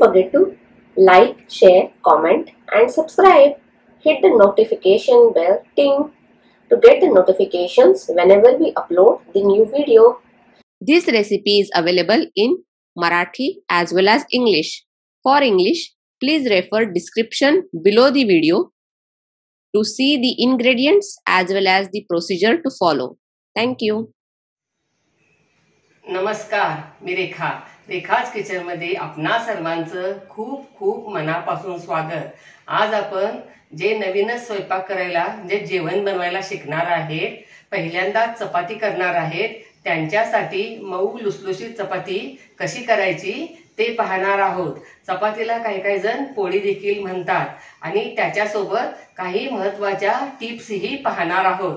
forget to like, share, comment and subscribe. Hit the notification bell ting to get the notifications whenever we upload the new video. This recipe is available in Marathi as well as English. For English, please refer description below the video to see the ingredients as well as the procedure to follow. Thank you. नमस्कार, मी रेखाच kitchen मध्ये आपणा सर्वांचं खूप खूप मनापासून स्वागत। आज आपण जे नवीनच स्वयंपाक करायला जे जेवण बनवायला शिकणार आहेत, पहिल्यांदा चपाती करणार आहेत, त्यांच्यासाठी मऊ लुसलुशीत चपाती कशी करायची ते पाहणार आहोत। चपातीला काही जण पोळी देखील म्हणतात आणि त्याच्यासोबत काही महत्त्वाच्या टिप्स ही पाहणार आहोत।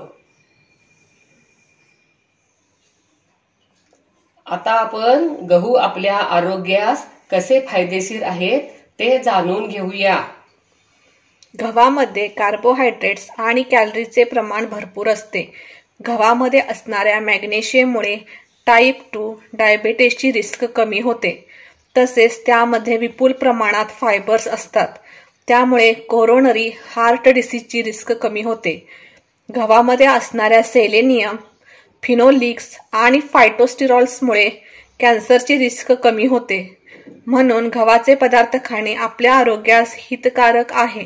आता आपण गहू आपल्या आरोग्यास कसे फायदेशीर आहेत ते जाणून घेऊया। गव्हामध्ये कार्बोहायड्रेट्स आणि कॅलरीजचे प्रमाण भरपूर असते। गव्हामध्ये असणाऱ्या मॅग्नेशियममुळे टाइप 2 डायबिटीसची रिस्क कमी होते। तसेच त्यामध्ये विपुल प्रमाणात फायबर्स असतात, त्यामुळे कोरोनरी हार्ट डिसीजची रिस्क कमी होते। गव्हामध्ये असणाऱ्या सेलेनियम, फिनोलिक्स आणि फायटोस्टिरॉल्समुळे कॅन्सरची रिस्क कमी होते। म्हणून गव्हाचे पदार्थ खाणे आपल्या आरोग्यास हितकारक आहे।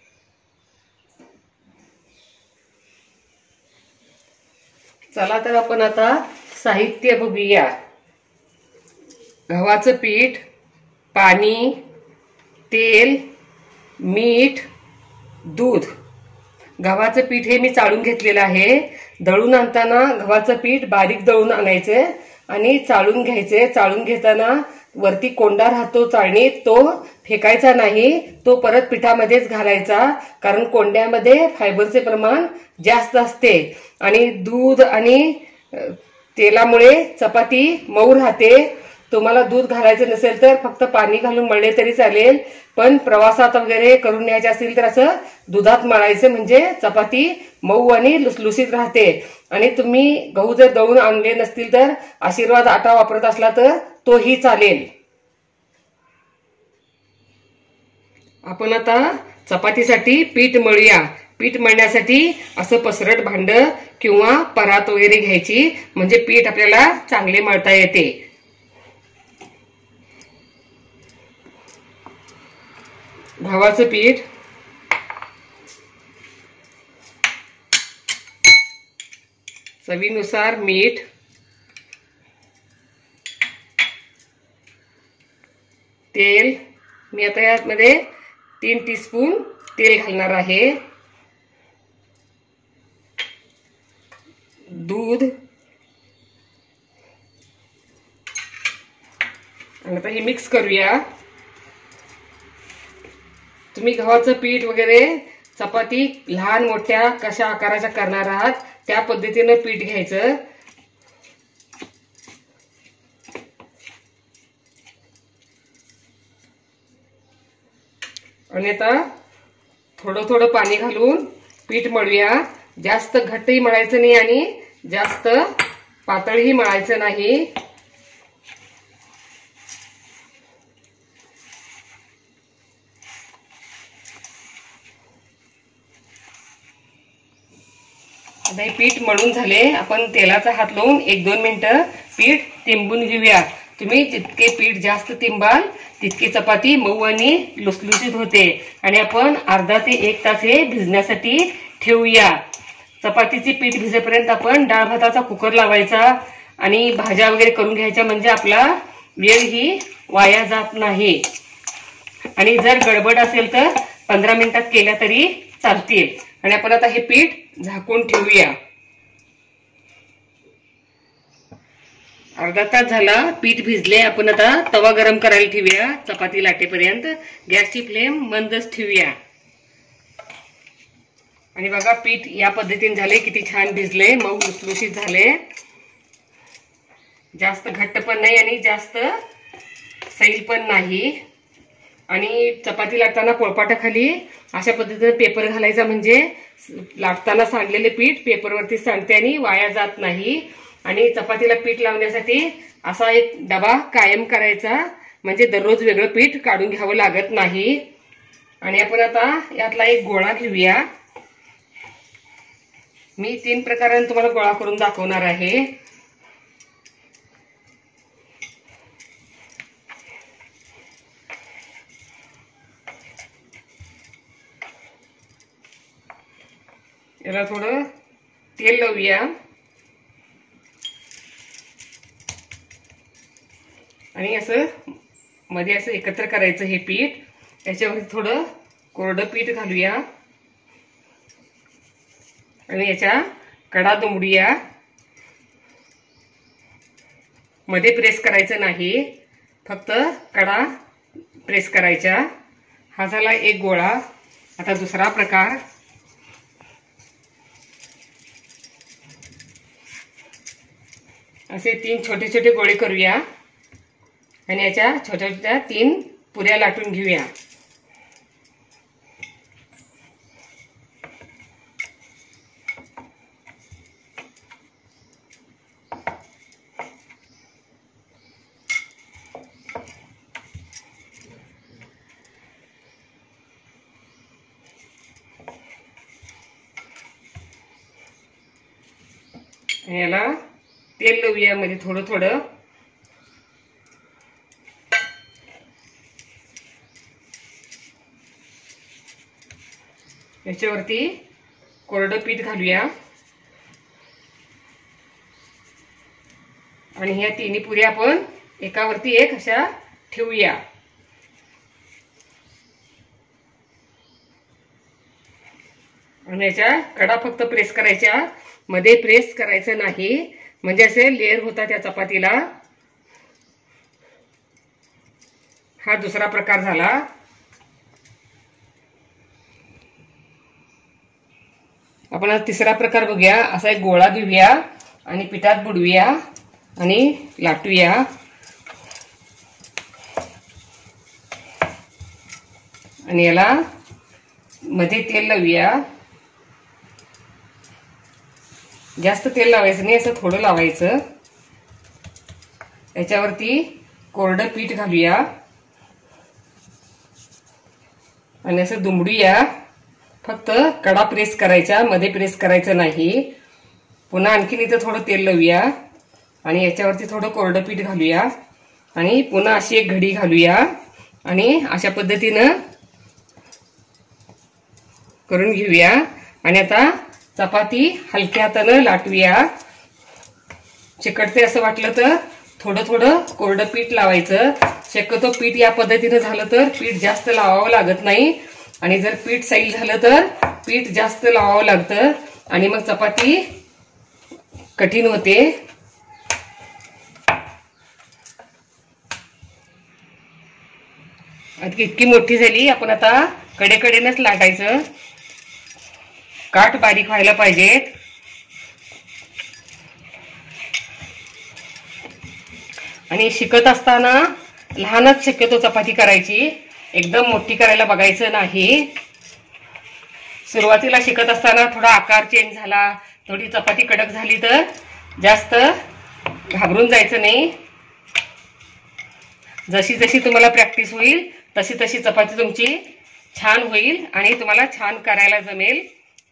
चला तर आपण आता साहित्य बघूया। गव्हाचं पीठ, पाणी, तेल, मीठ, दूध। गव्हाचं पीठ हे मी चाळून घेतलेलं आहे। दळून आणताना गव्हाचं पीठ बारीक दळून आणायचे आणि चाळून घ्यायचे। चाळून घेताना वरती कोंडा राहतो चाळणीत, तो फेकायचा नाही, तो परत पिठामध्येच घालायचा, कारण कोंड्यामध्ये फायबरचे प्रमाण जास्त असते आणि दूध आणि तेलामुळे चपाती मऊ राहते। तुम्हाला दूध घालायचं नसेल तर फक्त पाणी घालून मळले तरी चालेल, पण प्रवासात वगैरे करून न्यायचे असेल तर असं दुधात मळायचं, म्हणजे चपाती मऊ आणि लुसलुसीत राहते। आणि तुम्ही गहू जर दळून आणले नसतील तर आशीर्वाद आटा वापरत असला तर तोही चालेल। आपण आता चपातीसाठी पीठ मळूया। पीठ मळण्यासाठी असं पसरट भांड किंवा परात वगैरे घ्यायची, म्हणजे पीठ आपल्याला चांगले मळता येते। गव्हाचं पीठ, चवीनुसार मीठ, तेल, मी आता यामध्ये 3 टीस्पून तेल घालणार आहे, दूध, आणि आता हे मिक्स करूया। तुम्ही गव्हाचं पीठ वगैरे चपाती लहान मोठ्या कशा आकाराच्या करणार आहात त्या पद्धतीने पीठ घ्यायचं। आणि आता थोडं पाणी घालून पीठ मळूया। जास्त घट्टही मळायचं नाही आणि जास्त पातळही मळायचं नाही। आता हे पीठ मळून झाले। आपण तेलाचा हात लावून 1-2 मिनिटं पीठ तिंबून घेऊया। तुम्ही जितके पीठ जास्त तिंबाल तितकी चपाती मऊ आणि लुसलुसीत होते। आणि आपण अर्धा ते 1 तास हे भिजण्यासाठी ठेवूया। चपातीची पीठ भिजेपर्यंत आपण डाळ भाताचा कुकर लावायचा आणि भाज्या वगैरे करून घ्यायच्या, म्हणजे आपला वेळ ही वाया जात नाही। आणि जर गडबड असेल तर 15 मिनिटात केल्या तरी चालतील। आणि आपण आता हे पीठ झाकून ठेवूया। अर्धा तास झाला, पीठ भिजले। आपण आता तवा गरम करायला ठेवूया चपाती लाटेपर्यंत। गॅसची फ्लेम मंदच ठेवूया। आणि बघा पीठ या पद्धतीने झाले, किती छान भिजले, मऊ लुसलुशीत झाले। जास्त घट्ट पण नाही आणि जास्त सैल पण नाही। आणि चपाती लाटताना पोळपाटाखाली अशा पद्धतीने पेपर घालायचा, म्हणजे लाटताना सांडलेले पीठ पेपरवरती सांडते आणि वाया जात नाही। आणि चपातीला पीठ लावण्यासाठी असा एक डबा कायम करायचा, म्हणजे दररोज वेगळं पीठ काढून घ्यावं लागत नाही. आणि आपण आता यातला एक गोळा घेऊया. मी 3 प्रकारांनी तुम्हाला गोळा करून दाखवणार आहे. याला थोडं तेल लावूया आणि असं मध्ये असं एकत्र करायचं हे पीठ. याच्यावर थोडं कोरडं पीठ घालूया आणि याच्या कडा दुमडूया. मध्ये प्रेस करायचं नाही, फक्त कडा प्रेस करायच्या. हा झाला एक गोळा. आता दुसरा प्रकार. असे 3 छोटे छोटे गोळे करूया आणि याच्या छोट्या छोट्या 3 पुऱ्या लाटून घेऊया. याला तेल लावूया मध्ये थोडं थोडं. याच्यावरती कोरडं पीठ घालूया आणि ह्या 3 पुऱ्या आपण एकावरती एक अशा ठेवूया. आणि याच्या कडा फक्त प्रेस करायच्या, मध्ये प्रेस करायचं नाही, म्हणजे असे लेअर होतात या चपातीला. हा दुसरा प्रकार झाला. आपण आज तिसरा प्रकार बघूया. असा एक गोळा घेऊया आणि पिठात बुडवूया आणि लाटूया. आणि याला मध्ये तेल लावूया. जास्त तेल लावायचं नाही, असं थोडं लावायचं. याच्यावरती कोरडं पीठ घालूया आणि असं दुमडूया. फक्त कडा प्रेस करायच्या, मध्ये प्रेस करायचं नाही. पुन्हा आणखीन इथं थोडं तेल लावूया आणि याच्यावरती थोडं कोरडं पीठ घालूया आणि पुन्हा अशी एक घडी घालूया आणि अशा पद्धतीनं करून घेऊया. आणि आता चपाती हलक्या हातानं लाटूया. चिकटते असं वाटलं तर थोडं थोडं कोरडं पीठ लावायचं. शक्यतो पीठ या पद्धतीनं झालं तर पीठ जास्त लावावं लागत नाही. आणि जर पीठ सैल झालं तर पीठ जास्त लावावं लागतं आणि मग चपाती कठीण होते. आता इतकी मोठी झाली. आपण आता कडेकडेनच लाटायचं. काठ बारीक व्हायला पाहिजेत. आणि शिकत असताना लहानच शक्यतो चपाती करायची, एकदम मोठी करायला बघायचं नाही. सुरुवातीला शिकत असताना थोडा आकार चेंज झाला, थोडी चपाती कडक झाली तर जास्त घाबरून जायचं नाही. जशी जशी तुम्हाला प्रॅक्टिस होईल तशी तशी चपाती तुमची छान होईल आणि तुम्हाला छान करायला जमेल.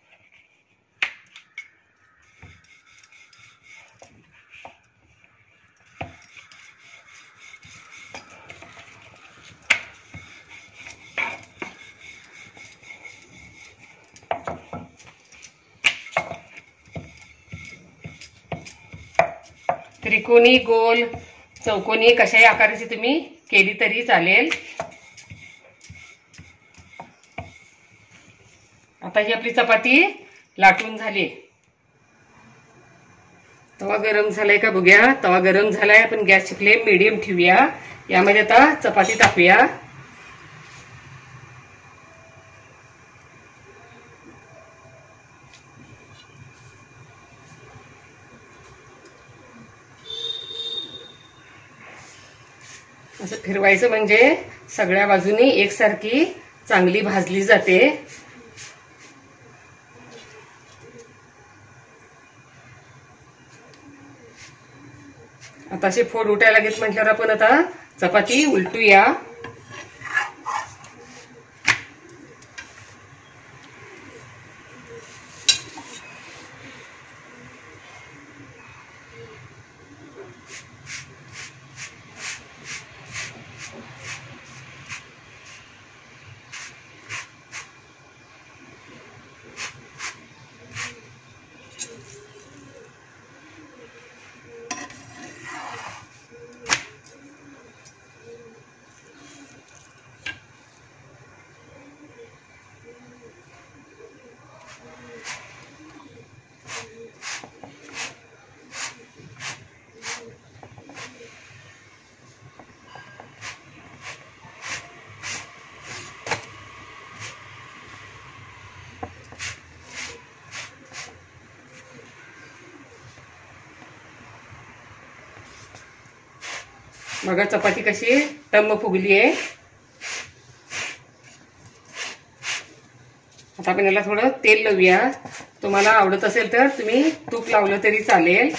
त्रिकोणी, गोल, चौकोनी कशाही आकाराची तुम्ही केली तरी चालेल. आता ही आपली चपाती लाटून झाली. तवा गरम झालाय का बघूया. तवा गरम झालाय. आपण गॅसची फ्लेम मीडियम ठेवूया. यामध्ये आता चपाती टाकूया. असं फिरवायचं म्हणजे सगळ्या बाजूनी एकसारखी चांगली भाजली जाते. आता असे फोड उठायला लागेल म्हटल्यावर आपण आता चपाती उलटूया. बघा चपाती कशी टम्म फुगली आहे. आता आपण याला थोडं तेल लावूया. तुम्हाला आवडत असेल तर तुम्ही तूप लावलं तरी चालेल.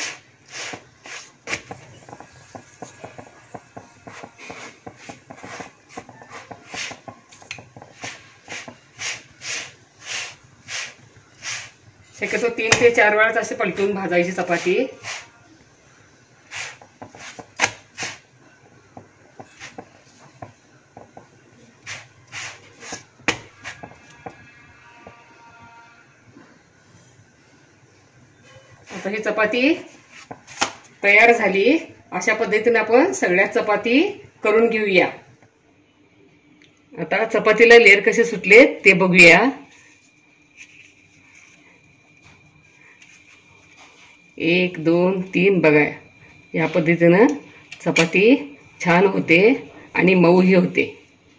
शक्यतो 3 ते 4 वेळाच असे पलटून भाजायची चपाती. आता ही चपाती तयार झाली. अशा पद्धतीने आपण सगळ्या चपाती करून घेऊया. आता चपातीला लेयर कसे सुटले ते बघूया. एक 2 3 बघा, या पद्धतीनं चपाती छान होते आणि मऊही होते.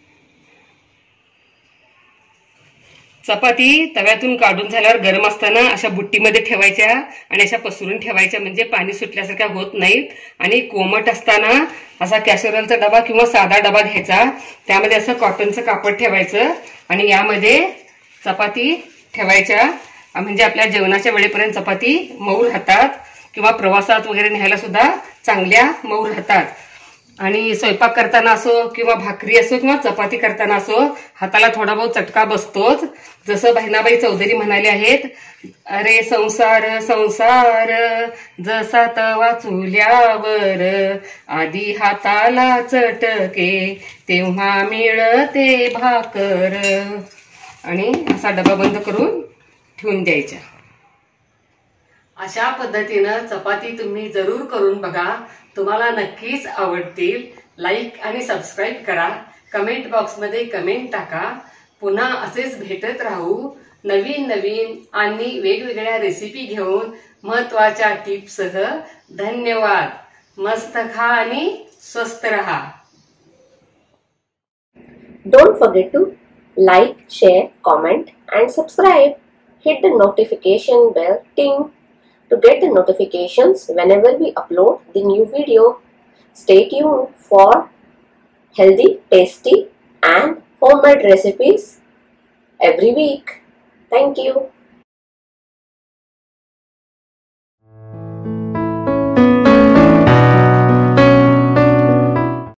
चपाती तव्यातून काढून झाल्यावर गरम असताना अशा बुट्टीमध्ये ठेवायच्या आणि अशा पसरून ठेवायच्या, म्हणजे पाणी सुटल्यासारख्या होत नाहीत. आणि कोमट असताना असा कॅसरोलचा डबा किंवा साधा डबा घ्यायचा, त्यामध्ये असं कॉटनचं कापड ठेवायचं आणि यामध्ये चपाती ठेवायच्या, म्हणजे आपल्या जेवणाच्या वेळेपर्यंत चपाती मऊ राहतात किंवा प्रवासात वगैरे न्यायला सुद्धा चांगल्या मऊ राहतात. आणि स्वयंपाक करताना असो किंवा भाकरी असो किंवा चपाती करताना असो हाताला थोडा बहुत चटका बसतोच. जसं बहिणाबाई चौधरी म्हणाले आहेत, अरे संसार संसार जसा तवा चुल्यावर, आधी हाताला चटके तेव्हा मिळते भाकर. आणि असा डबा बंद करून ठेवून द्यायचा. अशा पद्धतीनं चपाती तुम्ही जरूर करून बघा, तुम्हाला नक्कीच आवडतील. लाईक आणि सबस्क्राईब करा. कमेंट बॉक्समध्ये कमेंट टाका. पुन्हा असेच भेटत राहू नवीन नवीन आणि वेगवेगळ्या रेसिपी घेऊन महत्वाच्या टिप्ससह. धन्यवाद. मस्त खा आणि स्वस्त रहा. Don't forget to like, share, comment and subscribe. Hit the notification bell ting to get the notifications whenever we upload the new video. Stay tuned for healthy, tasty and homemade recipes every week. Thank you.